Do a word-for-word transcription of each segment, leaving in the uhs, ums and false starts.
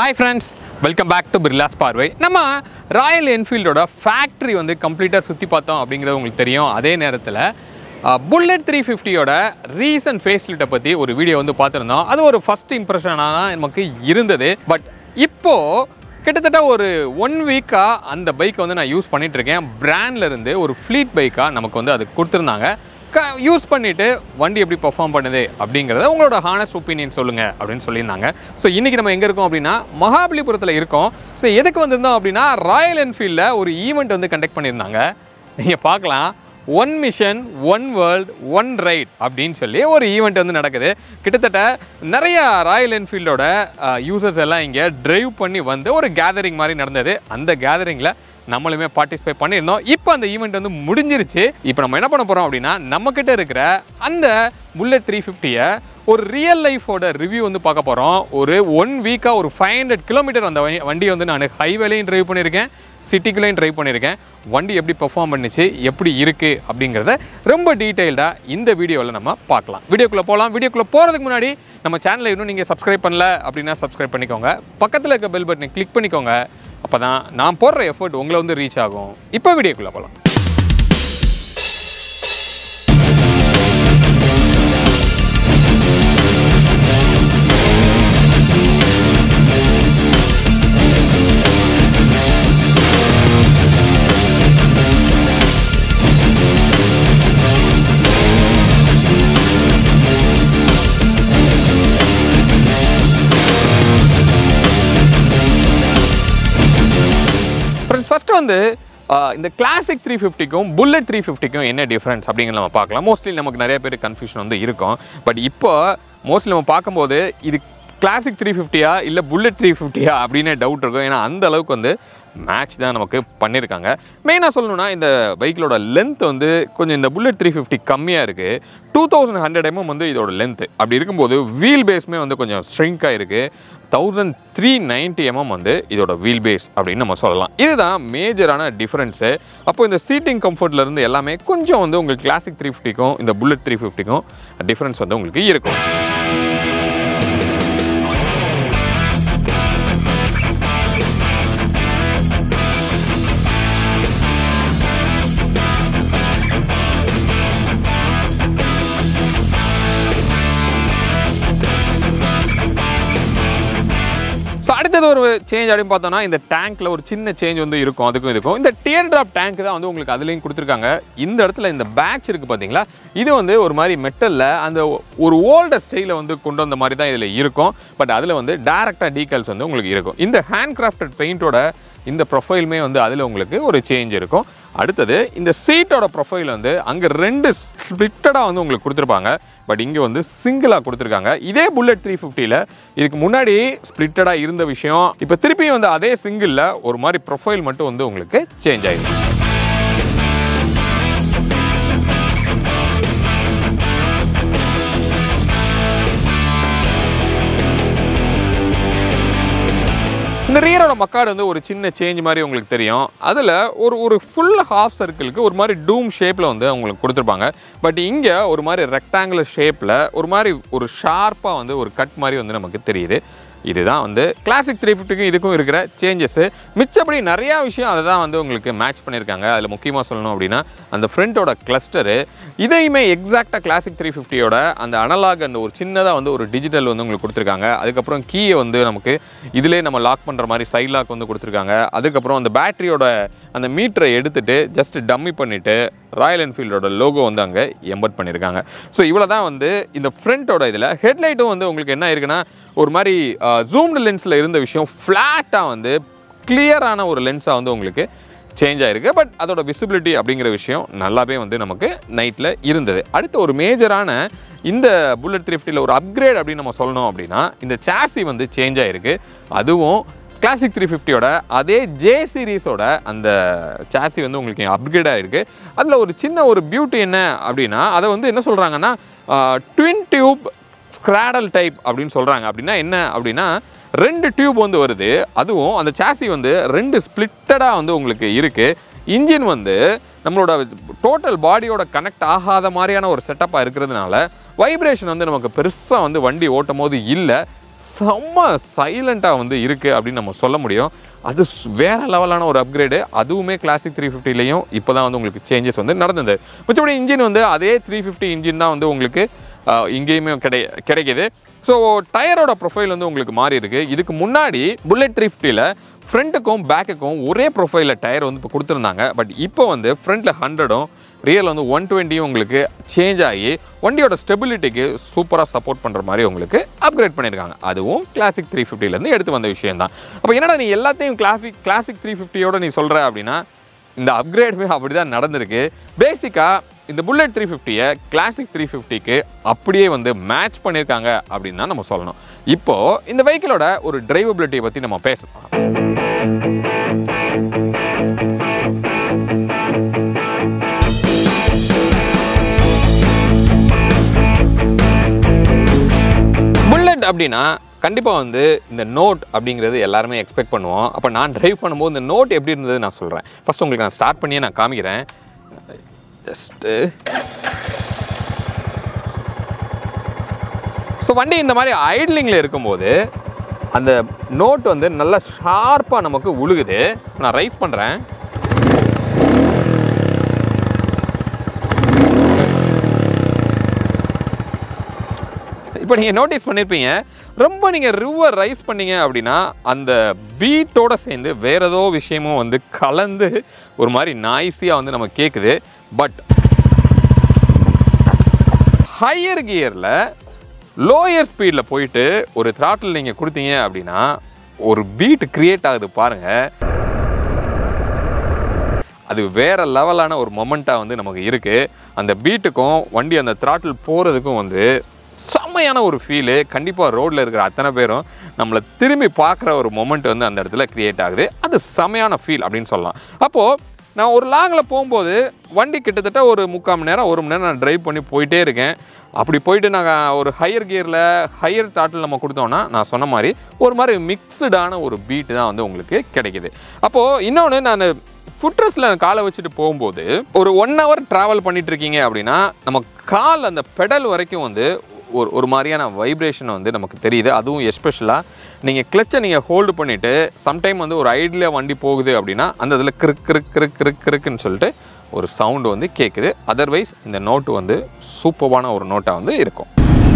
Hi friends, welcome back to Birlas Parvai. நம்ம royal என்ஃபீல்டோட factory வந்து கம்ப்ளீட்டாக சுற்றி பார்த்தோம் அப்படிங்கிறது உங்களுக்கு தெரியும். அதே நேரத்தில் புல்லட் த்ரீ ஃபிஃப்டியோட ரீசன்ட் ஃபேஸ்லிஃப்ட்டை பற்றி ஒரு வீடியோ வந்து பார்த்துருந்தோம். அது ஒரு ஃபஸ்ட் இம்ப்ரெஷனாக தான் நமக்கு இருந்தது. பட் இப்போது கிட்டத்தட்ட ஒரு ஒன் வீக்காக அந்த பைக்கை வந்து நான் யூஸ் பண்ணிகிட்ருக்கேன். பிராண்ட்லேருந்து ஒரு ஃப்ளீட் பைக்காக நமக்கு வந்து அது கொடுத்துருந்தாங்க. க யூஸ் பண்ணிவிட்டு வண்டி எப்படி பர்ஃபார்ம் பண்ணுது அப்படிங்கிறத உங்களோட ஹானஸ்ட் ஒப்பீனியன் சொல்லுங்கள் அப்படின்னு சொல்லியிருந்தாங்க. ஸோ இன்றைக்கி நம்ம எங்கே இருக்கோம் அப்படின்னா மகாபலிபுரத்தில் இருக்கோம். ஸோ எதுக்கு வந்திருந்தோம் அப்படின்னா ராயல் என்ஃபீல்டில் ஒரு ஈவெண்ட் வந்து கண்டக்ட் பண்ணியிருந்தாங்க. நீங்கள் பார்க்கலாம், one mission one world one ride அப்படின்னு சொல்லி ஒரு ஈவெண்ட் வந்து நடக்குது. கிட்டத்தட்ட நிறையா ராயல் என்ஃபீல்டோட யூசர்ஸ் எல்லாம் இங்கே ட்ரைவ் பண்ணி வந்து ஒரு கேதரிங் மாதிரி நடந்தது. அந்த கேதரிங்கில் நம்மளுமே பார்ட்டிசிபேட் பண்ணியிருந்தோம். இப்போ அந்த ஈவெண்ட் வந்து முடிஞ்சிருச்சு. இப்போ நம்ம என்ன பண்ண போகிறோம் அப்படின்னா நம்மக்கிட்ட இருக்கிற அந்த புல்லட் த்ரீ ஃபிஃப்டியை ஒரு ரியல் லைஃபோட ரிவ்யூ வந்து பார்க்க போகிறோம். ஒரு ஒன் வீக்காக ஒரு ஃபைவ் ஹண்ட்ரட் கிலோமீட்டர் அந்த வண்டியை வந்து நான் ஹைவேலையும் ட்ரைவ் பண்ணியிருக்கேன், சிட்டிக்குள்ளேயும் ட்ரைவ் பண்ணியிருக்கேன். வண்டி எப்படி பெர்ஃபார்ம் பண்ணிச்சு, எப்படி இருக்குது அப்படிங்கிறத ரொம்ப டீட்டெயில்டாக இந்த வீடியோவில் நம்ம பார்க்கலாம். வீடியோக்குள்ளே போகலாம். வீடியோக்குள்ளே போகிறதுக்கு முன்னாடி நம்ம சேனலை இன்னும் நீங்கள் சப்ஸ்கிரைப் பண்ணல அப்படின்னா சப்ஸ்கிரைப் பண்ணிக்கோங்க. பக்கத்தில் இருக்க பெல் பட்டனை கிளிக் பண்ணிக்கோங்க. அப்போ தான் நான் போடுற எஃபர்ட் உங்களை வந்து ரீச் ஆகும். இப்போ வீடியோக்குள்ளே போகலாம். ஃபஸ்ட்டு வந்து இந்த கிளாசிக் த்ரீ ஃபிஃப்டிக்கும் புல்லட் த்ரீ ஃபிஃப்டிக்கும் என்ன டிஃப்ரென்ஸ் அப்படிங்கிறத நம்ம பார்க்கலாம். மோஸ்ட்லி நமக்கு நிறைய பேர் கன்ஃபியூஷன் வந்து இருக்கும். பட் இப்போ மோஸ்ட்லி நம்ம பார்க்கும்போது இது கிளாசிக் த்ரீ ஃபிஃப்டியா இல்லை புல்லட் த்ரீ ஃபிஃப்டியா அப்படின்னு டவுட் இருக்கும். ஏன்னா அந்த அளவுக்கு வந்து மேட்ச் தான் நமக்கு பண்ணியிருக்காங்க. மெயினாக சொல்லணும்னா இந்த பைக்கிலோட லென்த் வந்து கொஞ்சம் இந்த புல்லட் த்ரீ ஃபிஃப்டி கம்மியாக இருக்குது. டூ தௌசண்ட் ஹண்ட்ரட் எம்எம் வந்து இதோட லென்த்து. அப்படி இருக்கும்போது வீல் பேஸுமே வந்து கொஞ்சம் ஸ்ட்ரிங்காக இருக்குது. தௌசண்ட் த்ரீ நைன்ட்டி எம்எம் வந்து இதோட வீல் பேஸ் அப்படின்னு நம்ம சொல்லலாம். இதுதான் மேஜரான டிஃப்ரென்ஸு. அப்போ இந்த சீட்டிங் கம்ஃபர்ட்லேருந்து எல்லாமே கொஞ்சம் வந்து உங்களுக்கு கிளாசிக் த்ரீ ஃபிஃப்டிக்கும் இந்த புல்லட் த்ரீ ஃபிஃப்டிக்கும் டிஃப்ரென்ஸ் வந்து உங்களுக்கு இருக்கும். அடுத்தது ஒரு சேஞ்ச் அப்படின்னு பார்த்தோம்னா இந்த டேங்க்கில் ஒரு சின்ன சேஞ்ச் வந்து இருக்கும். அதுக்கும் இதுக்கும் இந்த டியர் ட்ராப் டேங்க் தான் வந்து உங்களுக்கு அதுலேயும் கொடுத்துருக்காங்க. இந்த இடத்துல இந்த பேட்ச் இருக்குது பார்த்தீங்களா, இது வந்து ஒரு மாதிரி மெட்டலில் அந்த ஒரு ஓல்டர் ஸ்டைலில் வந்து கொண்டு வந்த மாதிரி தான் இதில் இருக்கும். பட் அதில் வந்து டேரெக்டாக டீகல்ஸ் வந்து உங்களுக்கு இருக்கும். இந்த ஹேண்ட் கிராஃப்டட் பெயிண்டோட இந்த ப்ரொஃபைலுமே வந்து அதில் உங்களுக்கு ஒரு சேஞ்ச் இருக்கும். அடுத்தது இந்த சீட்டோட ப்ரொஃபைல் வந்து அங்கே ரெண்டு ஸ்பிளிட்டடாக வந்து உங்களுக்கு கொடுத்துருப்பாங்க. பட் இங்கே வந்து சிங்கிளாக கொடுத்துருக்காங்க. இதே புல்லட் த்ரீ ஃபிஃப்டியில் இதுக்கு முன்னாடி ஸ்பிளிட்டடாக இருந்த விஷயம் இப்போ திருப்பியும் வந்து அதே சிங்கிளில் ஒரு மாதிரி ப்ரொஃபைல் மட்டும் வந்து உங்களுக்கு சேஞ்ச் ஆகிடும். இந்த ரியரோட மக்காடு வந்து ஒரு சின்ன சேஞ்ச் மாதிரி உங்களுக்கு தெரியும். அதில் ஒரு ஒரு ஃபுல் ஹாஃப் சர்க்கிளுக்கு ஒரு மாதிரி டூம் ஷேப்பில் வந்து உங்களுக்கு கொடுத்துருப்பாங்க. பட் இங்கே ஒரு மாதிரி ரெக்டாங்குலர் ஷேப்பில் ஒரு மாதிரி ஒரு ஷார்ப்பாக வந்து ஒரு கட் மாதிரி வந்து நமக்கு தெரியுது. இதுதான் வந்து கிளாசிக் த்ரீ ஃபிஃப்டிக்கும் இதுக்கும் இருக்கிற சேஞ்சஸ்ஸு. மிச்சப்படி நிறையா விஷயம் அதை தான் வந்து உங்களுக்கு மேட்ச் பண்ணியிருக்காங்க. அதில் முக்கியமாக சொல்லணும் அப்படின்னா அந்த ஃப்ரண்ட்டோட கிளஸ்டரு இதையுமே எக்ஸாக்டாக கிளாசிக் த்ரீ ஃபிஃப்டியோட அந்த அனலாக் அந்த ஒரு சின்னதாக வந்து ஒரு டிஜிட்டல் வந்து உங்களுக்கு கொடுத்துருக்காங்க. அதுக்கப்புறம் கீயை வந்து நமக்கு இதிலே நம்ம லாக் பண்ணுற மாதிரி சைட் லாக் வந்து கொடுத்துருக்காங்க. அதுக்கப்புறம் அந்த பேட்டரியோட அந்த மீட்டரை எடுத்துகிட்டு ஜஸ்ட் டம்மி பண்ணிவிட்டு ராயல் என்ஃபீல்டோட லோகோ வந்து அங்கே எம்பட் பண்ணியிருக்காங்க. ஸோ இவ்வளோ தான் வந்து இந்த ஃப்ரண்ட்டோட இதில். ஹெட்லைட்டும் வந்து உங்களுக்கு என்ன இருக்குன்னா ஒரு மாதிரி ஜூம்டு லென்ஸில் இருந்த விஷயம் ஃப்ளாட்டாக வந்து கிளியரான ஒரு லென்ஸாக வந்து உங்களுக்கு சேஞ்ச் ஆகிருக்கு. பட் அதோட விசிபிலிட்டி அப்படிங்கிற விஷயம் நல்லாவே வந்து நமக்கு நைட்டில் இருந்தது. அடுத்த ஒரு மேஜரான இந்த புல்லட் த்ரீ ஃபிஃப்டியில் ஒரு அப்கிரேட் அப்படின்னு நம்ம சொல்லணும் அப்படின்னா இந்த சாசி வந்து சேஞ்ச் ஆகிருக்கு. அதுவும் கிளாசிக் த்ரீ ஃபிஃப்டியோட அதே ஜே சீரீஸோட அந்த சாசி வந்து உங்களுக்கு அப்கிரேட் ஆகிருக்கு. அதில் ஒரு சின்ன ஒரு பியூட்டி என்ன அப்படின்னா அதை வந்து என்ன சொல்கிறாங்கன்னா ட்வின் டியூப் ஸ்க்ராடல் டைப் அப்படின்னு சொல்கிறாங்க. அப்படின்னா என்ன அப்படின்னா ரெண்டு டியூப் வந்து வருது. அதுவும் அந்த சாசி வந்து ரெண்டு ஸ்பிளிட்டடாக வந்து உங்களுக்கு இருக்குது. இன்ஜின் வந்து நம்மளோட டோட்டல் பாடியோட கனெக்ட் ஆகாத மாதிரியான ஒரு செட்டப்பாக இருக்கிறதுனால வைப்ரேஷன் வந்து நமக்கு பெருசாக வந்து வண்டி ஓட்டும் போது இல்லை. செம்ம சைலண்ட்டாக வந்து இருக்குது அப்படின்னு நம்ம சொல்ல முடியும். அது வேறு லெவலான ஒரு அப்கிரேடு. அதுவுமே கிளாசிக் த்ரீ ஃபிஃப்டிலையும் இப்போ தான் வந்து உங்களுக்கு சேஞ்சஸ் வந்து நடந்தது. மிச்சப்படி இன்ஜின் வந்து அதே த்ரீ ஃபிஃப்டி இன்ஜின் தான் வந்து உங்களுக்கு இங்கேயுமே கிடை கிடைக்கிது. ஸோ டயரோட ப்ரொஃபைல் வந்து உங்களுக்கு மாறி இருக்குது. இதுக்கு முன்னாடி புல்லட் த்ரீ ஃபிஃப்டியில் ஃப்ரண்ட்டுக்கும் பேக்குக்கும் ஒரே ப்ரொஃபைலில் டயர் வந்து இப்போ கொடுத்துருந்தாங்க. பட் இப்போ வந்து ஃப்ரண்ட்டில் ஹண்ட்ரடும் ரியல் வந்து ஒன் டுவெண்ட்டியும் உங்களுக்கு சேஞ்ச் ஆகி வண்டியோட ஸ்டெபிலிட்டிக்கு சூப்பராக சப்போர்ட் பண்ணுற மாதிரி உங்களுக்கு அப்கிரேட் பண்ணியிருக்காங்க. அதுவும் கிளாசிக் த்ரீ ஃபிஃப்டிலேருந்து எடுத்து வந்த விஷயம் தான். அப்போ என்னடா நீ எல்லாத்தையும் கிளாசிக் கிளாசிக் த்ரீ ஃபிஃப்டியோட நீ சொல்கிற அப்படின்னா இந்த அப்கிரேடுமே அப்படி தான் நடந்திருக்கு. பேசிக்காக இந்த புல்லட் த்ரீ ஃபிஃப்டியை கிளாசிக் த்ரீ ஃபிஃப்டிக்கு அப்படியே வந்து மேட்ச் பண்ணியிருக்காங்க அப்படின்னு தான் நம்ம சொல்லணும். இப்போது இந்த வெஹிக்கிளோட ஒரு டிரைவபிலிட்டியை பற்றி நம்ம பேசலாம். புல்லட் அப்படின்னா கண்டிப்பாக வந்து இந்த நோட் அப்படிங்கிறது எல்லாருமே எக்ஸ்பெக்ட் பண்ணுவோம். அப்போ நான் ட்ரைவ் பண்ணும்போது இந்த நோட் எப்படி இருந்தது நான் சொல்கிறேன். ஃபஸ்ட் உங்களுக்கு நான் ஸ்டார்ட் பண்ணியே நான் காமிக்கிறேன். ஜஸ்ட்டு ஸோ வண்டி இந்த மாதிரி ஐட்லிங்கில் இருக்கும்போது அந்த நோட் வந்து நல்லா ஷார்ப்பாக நமக்கு உழுகுது. நான் ரைஸ் பண்ணுறேன். இப்போ நீங்கள் நோட்டீஸ் பண்ணியிருப்பீங்க, ரொம்ப நீங்கள் ரிவர் ரைஸ் பண்ணீங்க அப்படின்னா அந்த பீட்டோடு சேர்ந்து வேறு ஏதோ விஷயமும் வந்து கலந்து ஒரு மாதிரி நாய்ஸியாக வந்து நம்ம கேட்குது. பட் ஹையர் கியரில் லோயர் ஸ்பீடில் போயிட்டு ஒரு த்ராட்டில் நீங்கள் கொடுத்தீங்க அப்படின்னா ஒரு பீட் க்ரியேட் ஆகுது பாருங்கள். அது வேறு லெவலான ஒரு மொமெண்ட்டாக வந்து நமக்கு இருக்குது. அந்த பீட்டுக்கும் வண்டி அந்த த்ராட்டில் போகிறதுக்கும் வந்து செம்மையான ஒரு ஃபீலு. கண்டிப்பாக ரோட்டில் இருக்கிற அத்தனை பேரும் நம்மளை திரும்பி பார்க்குற ஒரு மொமெண்ட் வந்து அந்த இடத்துல க்ரியேட் ஆகுது. அது செம்மையான ஃபீல் அப்படின்னு சொல்லலாம். அப்போது நான் ஒரு லாங்கில் போகும்போது வண்டி கிட்டத்தட்ட ஒரு முக்கால் மணி நேரம் ஒரு மணி நேரம் நான் ட்ரைவ் பண்ணி போயிட்டே இருக்கேன். அப்படி போயிட்டு நாங்கள் ஒரு ஹையர் கியரில் ஹையர் தாட்டில் நம்ம கொடுத்தோன்னா நான் சொன்ன மாதிரி ஒரு மாதிரி மிக்சடான ஒரு பீட்டு தான் வந்து உங்களுக்கு கிடைக்கிது. அப்போது இன்னொன்று, நான் ஃபுட்ரெஸ்ட்டில் காலை வச்சுட்டு போகும்போது ஒரு ஒன் ஹவர் ட்ராவல் பண்ணிகிட்டு இருக்கீங்க அப்படின்னா நம்ம கால் அந்த பெடல் வரைக்கும் வந்து ஒரு ஒரு மாதிரியான வைப்ரேஷன் வந்து நமக்கு தெரியுது. அதுவும் எஸ்பெஷலாக நீங்கள் கிளச்சை நீங்கள் ஹோல்டு பண்ணிவிட்டு சம்டைம் வந்து ஒரு ஐடியில் வண்டி போகுது அப்படின்னா அந்த இதில் கிறுக் கிறுக் கிறுக் கிறுக் கிறுக்குன்னு சொல்லிட்டு ஒரு சவுண்டு வந்து கேட்குது. அதர்வைஸ் இந்த நோட்டு வந்து சூப்பரான ஒரு நோட்டாக வந்து இருக்கும்.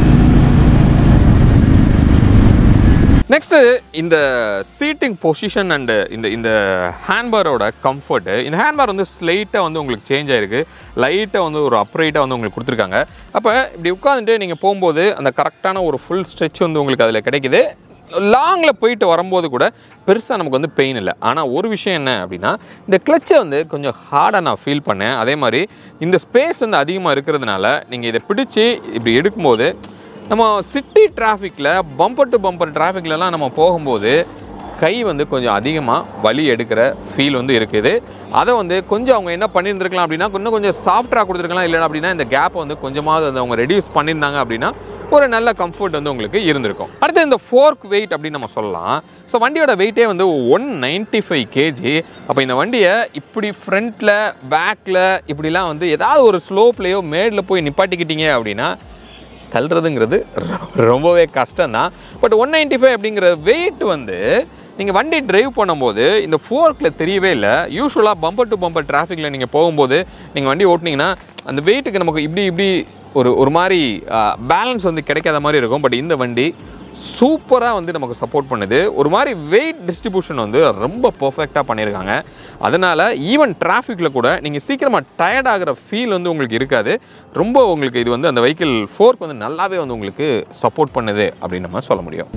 நெக்ஸ்ட்டு இந்த சீட்டிங் பொசிஷன் அண்டு இந்த இந்த ஹேண்ட்பாரோட கம்ஃபர்ட்டு. இந்த ஹேண்ட்பார் வந்து ஸ்லைட்டாக வந்து உங்களுக்கு சேஞ்ச் ஆகிருக்கு. லைட்டாக வந்து ஒரு அப்ரைட்டாக வந்து உங்களுக்கு கொடுத்துருக்காங்க. அப்போ இப்படி உட்காந்துட்டு நீங்கள் போகும்போது அந்த கரெக்டான ஒரு ஃபுல் ஸ்ட்ரெச் வந்து உங்களுக்கு அதில் கிடைக்கிது. லாங்கில் போயிட்டு வரும்போது கூட பெருசாக நமக்கு வந்து பெயின் இல்லை. ஆனால் ஒரு விஷயம் என்ன அப்படின்னா இந்த கிளச்சை வந்து கொஞ்சம் ஹார்டாக நான் ஃபீல் பண்ணேன். அதே மாதிரி இந்த ஸ்பேஸ் வந்து அதிகமாக இருக்கிறதுனால நீங்கள் இதை பிடிச்சி இப்படி எடுக்கும்போது நம்ம சிட்டி டிராஃபிக்கில் பம்பர் டு பம்பர் டிராஃபிக்லலாம் நம்ம போகும்போது கை வந்து கொஞ்சம் அதிகமாக வலி எடுக்கிற ஃபீல் வந்து இருக்குது. அதை வந்து கொஞ்சம் அவங்க என்ன பண்ணியிருந்துருக்கலாம் அப்படின்னா இன்னும் கொஞ்சம் சாஃப்டாக கொடுத்துருக்கலாம். இல்லைனா அப்படின்னா இந்த கேப்பை வந்து கொஞ்சமாவது வந்து அவங்க ரெடியூஸ் பண்ணியிருந்தாங்க அப்படின்னா ஒரு நல்ல கம்ஃபர்ட் வந்து உங்களுக்கு இருந்திருக்கும். அடுத்து இந்த ஃபோர்க் வெயிட் அப்படின்னு நம்ம சொல்லலாம். ஸோ வண்டியோட வெயிட்டே வந்து ஒன் நைன்ட்டி ஃபைவ் கேஜி. அப்போ இந்த வண்டியை இப்படி ஃப்ரண்ட்டில் பேக்கில் இப்படிலாம் வந்து ஏதாவது ஒரு ஸ்லோப்லேயோ மேடில் போய் நிப்பாட்டிக்கிட்டீங்க அப்படின்னா தள்ளுறதுங்கிறது ரொம்பவே கஷ்டம்தான். பட் ஒன் நைன்ட்டி ஃபைவ் அப்படிங்கிற வெயிட் வந்து நீங்கள் வண்டி ட்ரைவ் பண்ணும்போது இந்த ஃபோர்க்கில் தெரியவே இல்லை. யூஸ்வலாக பம்பர் டு பம்பர் டிராஃபிக்கில் நீங்கள் போகும்போது நீங்கள் வண்டி ஓட்டினீங்கன்னா அந்த வெயிட்டுக்கு நமக்கு இப்படி இப்படி ஒரு ஒரு மாதிரி பேலன்ஸ் வந்து கிடைக்காத மாதிரி இருக்கும். பட் இந்த வண்டி சூப்பராக வந்து நமக்கு சப்போர்ட் பண்ணுது. ஒரு மாதிரி வெயிட் டிஸ்ட்ரிபியூஷன் வந்து ரொம்ப பர்ஃபெக்டாக பண்ணியிருக்காங்க. அதனால் ஈவன் டிராஃபிக்கில் கூட நீங்கள் சீக்கிரமாக டயர்ட் ஆகிற ஃபீல் வந்து உங்களுக்கு இருக்காது. ரொம்ப உங்களுக்கு இது வந்து அந்த வெஹிக்கிள் ஃபோர்க் வந்து நல்லாவே வந்து உங்களுக்கு சப்போர்ட் பண்ணுது அப்படின்னு நம்ம சொல்ல முடியும்.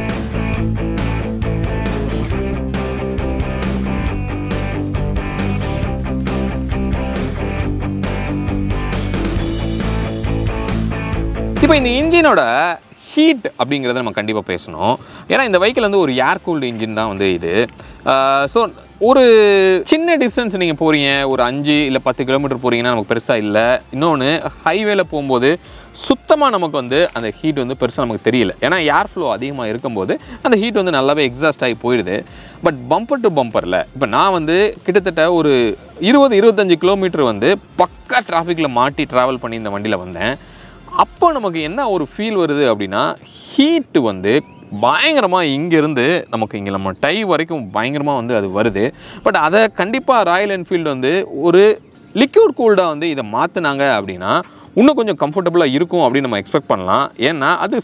இப்போ இந்த இன்ஜினோட ஹீட் அப்படிங்கிறத நம்ம கண்டிப்பாக பேசணும். ஏன்னா இந்த வெஹிக்கிள் வந்து ஒரு ஏர் கூல்டு இன்ஜின் தான் வந்து இது. ஸோ ஒரு சின்ன டிஸ்டன்ஸ் நீங்கள் போகிறீங்க, ஒரு அஞ்சு இல்லை பத்து கிலோமீட்டர் போகிறீங்கன்னா நமக்கு பெருசாக இல்லை. இன்னொன்று ஹைவேல போகும்போது சுத்தமாக நமக்கு வந்து அந்த ஹீட் வந்து பெருசாக நமக்கு தெரியல. ஏன்னா ஏர் ஃப்ளோ அதிகமாக இருக்கும்போது அந்த ஹீட் வந்து நல்லாவே எக்ஸாஸ்ட் ஆகி போயிடுது. பட் பம்பர் டு பம்பரில் இப்போ நான் வந்து கிட்டத்தட்ட ஒரு இருபது இருபத்தஞ்சி கிலோமீட்டர் வந்து பக்கா டிராஃபிக்கில் மாட்டி ட்ராவல் பண்ணி இந்த வண்டியில் வந்தேன். அப்போ நமக்கு என்ன ஒரு ஃபீல் வருது அப்படின்னா ஹீட்டு வந்து பயங்கரமாக இங்கேருந்து நமக்கு இங்கே நம்ம டை வரைக்கும் பயங்கரமாக வந்து அது வருது. பட் அதை கண்டிப்பாக ராயல் என்ஃபீல்டு வந்து ஒரு லிக்யூட் கூல்டாக வந்து இதை மாற்றினாங்க அப்படின்னா இன்னும் கொஞ்சம் கம்ஃபர்டபுளாக இருக்கும் அப்படின்னு நம்ம எக்ஸ்பெக்ட் பண்ணலாம். ஏன்னா அது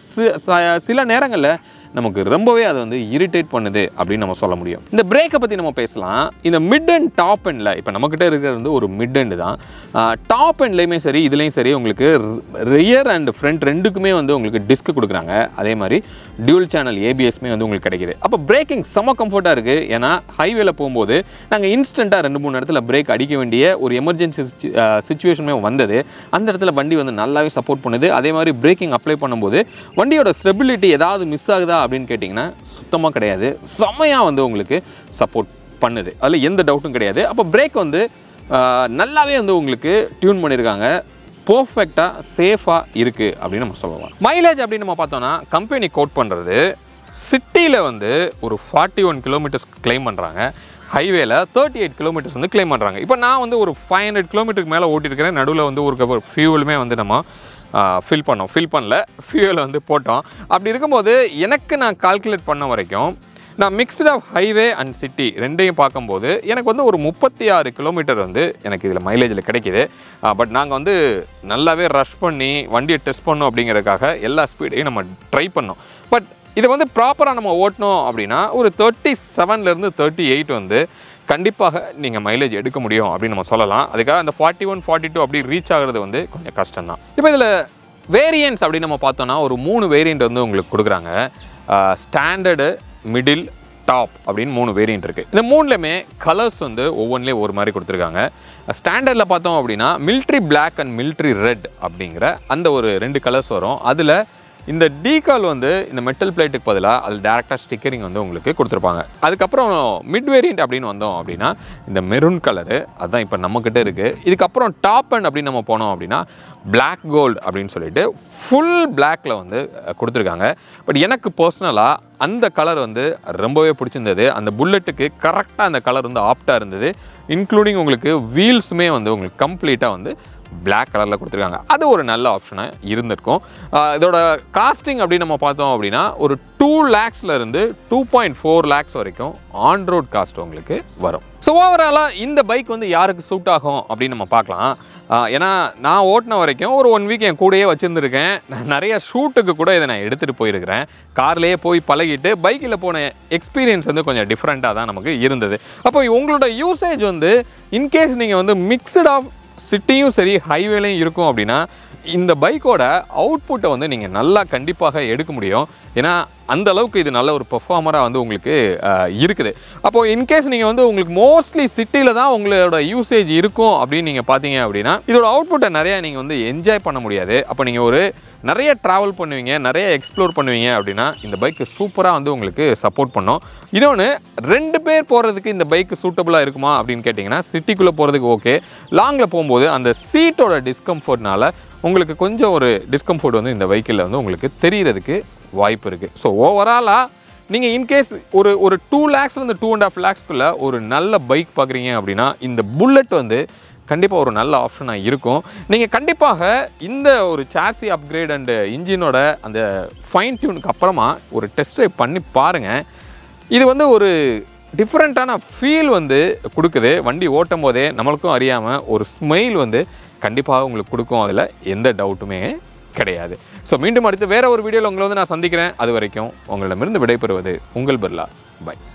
சில நேரங்களில் நமக்கு ரொம்பவே அது வந்து இரிட்டேட் பண்ணுது அப்படின்னு நம்ம சொல்ல முடியும். இந்த பிரேக்கை பற்றி நம்ம பேசலாம். இந்த மிட் அண்ட் டாப் எண்டில் இப்போ நம்மக்கிட்ட இருக்கிறது வந்து ஒரு மிட் எண்டு தான். டாப் எண்ட்லேயுமே சரி இதுலேயும் சரி உங்களுக்கு ரியர் அண்ட் ஃப்ரண்ட் ரெண்டுக்குமே வந்து உங்களுக்கு டிஸ்க் கொடுக்குறாங்க. அதே மாதிரி டியூல் சேனல் ஏபிஎஸ்மே வந்து உங்களுக்கு கிடைக்கிது. அப்போ பிரேக்கிங் செம்ம கம்ஃபர்ட்டாக இருக்குது. ஏன்னா ஹைவேல போகும்போது நாங்கள் இன்ஸ்டண்ட்டாக ரெண்டு மூணு இடத்துல பிரேக் அடிக்க வேண்டிய ஒரு எமர்ஜென்சி சுச்சுவேஷனுமே வந்தது. அந்த இடத்துல வண்டி வந்து நல்லாவே சப்போர்ட் பண்ணுது. அதே மாதிரி பிரேக்கிங் அப்ளை பண்ணும்போது வண்டியோட ஸ்டெபிலிட்டி ஏதாவது மிஸ் ஆகுதா அப்படின்னு கேட்டிங்கன்னா சுத்தமாக கிடையாது. செம்மையாக வந்து உங்களுக்கு சப்போர்ட் பண்ணுது. அதில் எந்த டவுட்டும் கிடையாது. அப்போ பிரேக் வந்து நல்லாவே வந்து உங்களுக்கு டியூன் பண்ணியிருக்காங்க. பர்ஃபெக்டாக சேஃபாக இருக்குது அப்படின்னு நம்ம சொல்லலாம். மைலேஜ் அப்படின்னு நம்ம பார்த்தோன்னா கம்பெனி கோட் பண்ணுறது சிட்டியில் வந்து ஒரு ஃபார்ட்டி ஒன் கிலோமீட்டர்ஸ் கிளைம் பண்ணுறாங்க. ஹைவேல தேர்ட்டி எயிட் கிலோமீட்டர்ஸ் வந்து கிளைம் பண்ணுறாங்க. இப்போ நான் வந்து ஒரு ஃபைவ் ஹண்ட்ரட் கிலோமீட்டருக்கு மேலே ஓட்டிருக்கிறேன். நடுவில் வந்து ஒரு ஃபியூவலுமே வந்து நம்ம ஃபில் பண்ணோம் ஃபில் பண்ணல ஃபியூவலை வந்து போட்டோம். அப்படி இருக்கும்போது எனக்கு நான் கால்குலேட் பண்ண வரைக்கும் நான் mixed of highway and city ரெண்டையும் பார்க்கும்போது எனக்கு வந்து ஒரு முப்பத்தி ஆறு கிலோமீட்டர் வந்து எனக்கு இதில் மைலேஜில் கிடைக்கிது. பட் நாங்கள் வந்து நல்லாவே ரஷ் பண்ணி வண்டியை டெஸ்ட் பண்ணோம் அப்படிங்கிறதுக்காக எல்லா ஸ்பீடையும் நம்ம ட்ரை பண்ணோம். பட் இதை வந்து ப்ராப்பராக நம்ம ஓட்டணும் அப்படின்னா ஒரு தேர்ட்டி செவன்லேருந்து தேர்ட்டி எயிட் வந்து கண்டிப்பாக நீங்கள் மைலேஜ் எடுக்க முடியும் அப்படின்னு நம்ம சொல்லலாம். அதுக்காக அந்த ஃபார்ட்டி ஒன் ஃபார்ட்டி டூ அப்படி ரீச் ஆகிறது வந்து கொஞ்சம் கஷ்டம் தான். இப்போ இதில் வேரியன்ட்ஸ் அப்படின்னு நம்ம பார்த்தோன்னா ஒரு மூணு வேரியண்ட் வந்து உங்களுக்கு கொடுக்குறாங்க. ஸ்டாண்டர்டு, மிடில், டாப் அப்படின்னு மூணு வேரியண்ட் இருக்குது. இந்த மூணுலேயுமே கலர்ஸ் வந்து ஒவ்வொன்றிலையும் ஒரு மாதிரி கொடுத்துருக்காங்க. ஸ்டாண்டர்டில் பார்த்தோம் அப்படின்னா military black and military red அப்படிங்கிற அந்த ஒரு ரெண்டு கலர்ஸ் வரும். அதில் இந்த டீகால் வந்து இந்த மெட்டல் பிளேட்டுக்கு பதிலாக அது டேரெக்டாக ஸ்டிக்கரிங் வந்து உங்களுக்கு கொடுத்துருப்பாங்க. அதுக்கப்புறம் மிட் வேரியண்ட் அப்படின்னு வந்தோம் அப்படின்னா இந்த மெரூன் கலரு அதுதான் இப்போ நம்மக்கிட்ட இருக்குது. இதுக்கப்புறம் டாப் அண்ட் அப்படின்னு நம்ம போனோம் அப்படின்னா பிளாக் கோல்டு அப்படின்னு சொல்லிட்டு ஃபுல் பிளாக்ல வந்து கொடுத்துருக்காங்க. பட் எனக்கு பர்சனலாக அந்த கலர் வந்து ரொம்பவே பிடிச்சிருந்தது. அந்த புல்லட்டுக்கு கரெக்டாக அந்த கலர் வந்து ஆப்டாக இருந்தது. இன்க்ளூடிங் உங்களுக்கு வீல்ஸுமே வந்து உங்களுக்கு கம்ப்ளீட்டாக வந்து பிளாக் கலரில் கொடுத்துருக்காங்க. அது ஒரு நல்ல ஆப்ஷனாக இருந்திருக்கும். இதோட காஸ்டிங் அப்படின்னு நம்ம பார்த்தோம் அப்படின்னா ஒரு டூ லேக்ஸ்ல இருந்து டூ பாயிண்ட் ஃபோர் லேக்ஸ் வரைக்கும் ஆன் ரோட் காஸ்ட் உங்களுக்கு வரும். ஸோ ஓவராலாக இந்த பைக் வந்து யாருக்கு சூட் ஆகும் அப்படின்னு நம்ம பார்க்கலாம். ஏன்னா நான் ஓட்டின வரைக்கும் ஒரு ஒன் வீக் என் கூடயே வச்சுருந்துருக்கேன். நிறைய ஷூட்டுக்கு கூட இதை நான் எடுத்துகிட்டு போயிருக்கிறேன். கார்லேயே போய் பழகிட்டு பைக்கில் போன எக்ஸ்பீரியன்ஸ் வந்து கொஞ்சம் டிஃப்ரெண்ட்டாக தான் நமக்கு இருந்தது. அப்போ உங்களோட யூசேஜ் வந்து இன்கேஸ் நீங்கள் வந்து மிக்சட் ஆஃப் சிட்டியும் சரி ஹைவேலையும் இருக்கும் அப்படின்னா இந்த பைக்கோட அவுட்புட்டை வந்து நீங்கள் நல்லா கண்டிப்பாக எடுக்க முடியும். ஏன்னா அந்த அளவுக்கு இது நல்ல ஒரு பெர்ஃபார்மராக வந்து உங்களுக்கு இருக்குது. அப்போது இன்கேஸ் நீங்கள் வந்து உங்களுக்கு மோஸ்ட்லி சிட்டியில் தான் உங்களோட யூசேஜ் இருக்கும் அப்படின்னு நீங்கள் பார்த்தீங்க அப்படின்னா இதோட அவுட்புட்டை நிறையா நீங்கள் வந்து என்ஜாய் பண்ண முடியாது. அப்போ நீங்கள் ஒரு நிறைய ட்ராவல் பண்ணுவீங்க, நிறைய எக்ஸ்ப்ளோர் பண்ணுவீங்க அப்படின்னா இந்த பைக்கு சூப்பராக வந்து உங்களுக்கு சப்போர்ட் பண்ணும். இன்னொன்று ரெண்டு பேர் போகிறதுக்கு இந்த பைக்கு சூட்டபுளாக இருக்குமா அப்படின்னு கேட்டிங்கன்னா சிட்டிக்குள்ளே போகிறதுக்கு ஓகே. லாங்கில் போகும்போது அந்த சீட்டோட டிஸ்கம்ஃபர்ட்னால உங்களுக்கு கொஞ்சம் ஒரு டிஸ்கம்ஃபர்ட் வந்து இந்த பைக்கில் வந்து உங்களுக்கு தெரிகிறதுக்கு வாய்ப்பு இருக்குது. ஸோ ஓவராலாக நீங்கள் இன்கேஸ் ஒரு ஒரு டூ லேக்ஸ்லேருந்து டூ அண்ட் ஆஃப் லேக்ஸ்க்குள்ளே ஒரு நல்ல பைக் பார்க்குறீங்க அப்படின்னா இந்த புல்லட் வந்து கண்டிப்பாக ஒரு நல்ல ஆப்ஷனாக இருக்கும். நீங்கள் கண்டிப்பாக இந்த ஒரு சாசி அப்கிரேட் அண்டு இன்ஜினோட அந்த ஃபைன் டியூனுக்கு அப்புறமா ஒரு டெஸ்ட் ட்ரைவ் பண்ணி பாருங்கள். இது வந்து ஒரு டிஃப்ரெண்ட்டான ஃபீல் வந்து கொடுக்குது. வண்டி ஓட்டும் போதே நம்மளுக்கும் அறியாமல் ஒரு ஸ்மைல் வந்து கண்டிப்பாக உங்களுக்கு கொடுக்கும். அதில் எந்த டவுட்டுமே கிடையாது. ஸோ மீண்டும் அடுத்து வேறு ஒரு வீடியோவில் உங்களை வந்து நான் சந்திக்கிறேன். அது வரைக்கும் உங்களிடமிருந்து விடைபெறுவது உங்கள் பிர்லா. பை.